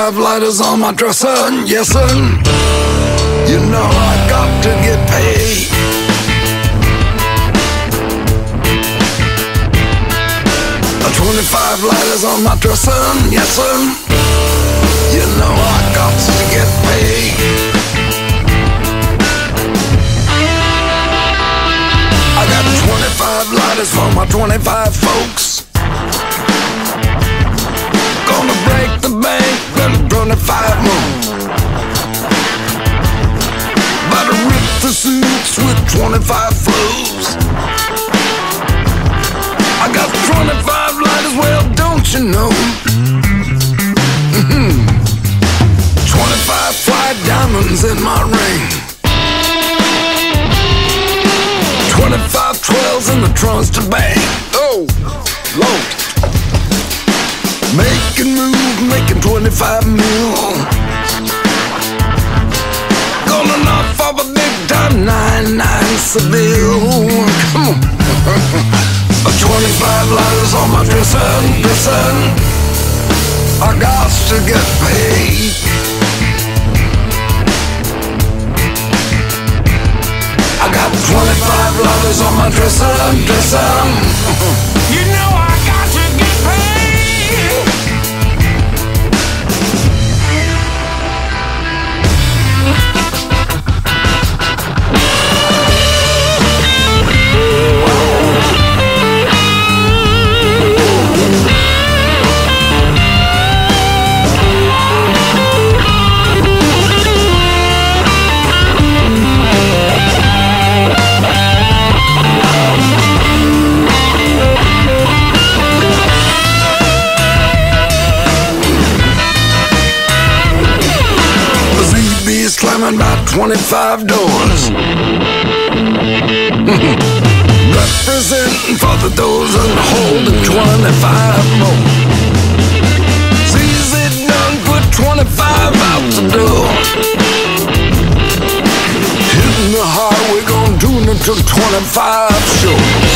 25 lighters on my dresser, yes sir. You know I got to get paid. A 25 lighters on my dresser, yes sir. You know I got to get paid. I got 25 lighters for my 25 folks. Gonna break the bank, then 25 more. About to rip the suits with 25 flows. I got 25 lighters, well, don't you know? 25 fly diamonds in my ring. 25 12s in the trunks to bang. Oh, Lord. Making moves, making 25 mil. Gonna knock off a big time 99 Seville. Come on. 25 lighters on my dresser. I got to get paid. I got 25 lighters on my dresser. You know I got to get paid. Slamming about 25 doors. Representing for the doors and holding 25 more. It's easy done, put 25 out the door. Hitting the highway, gonna do it to 25 shows.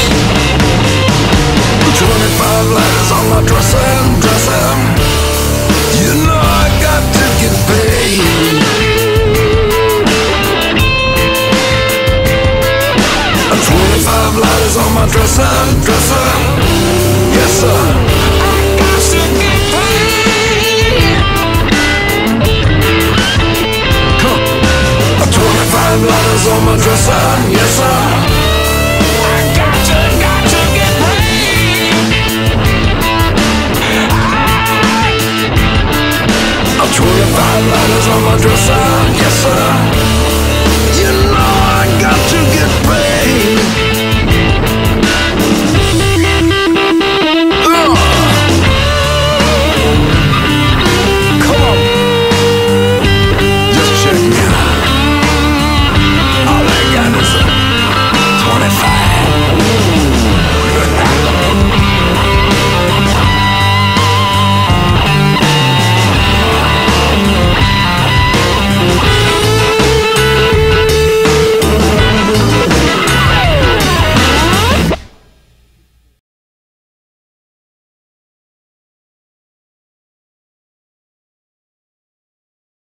25 lighters on my dresser. You know I got to get paid. 25 lighters on my dresser. Yes sir. I got to get paid. Come on. 25 lighters on my dresser. Yes sir. I got to get paid. 25 lighters on my dresser. Yes sir.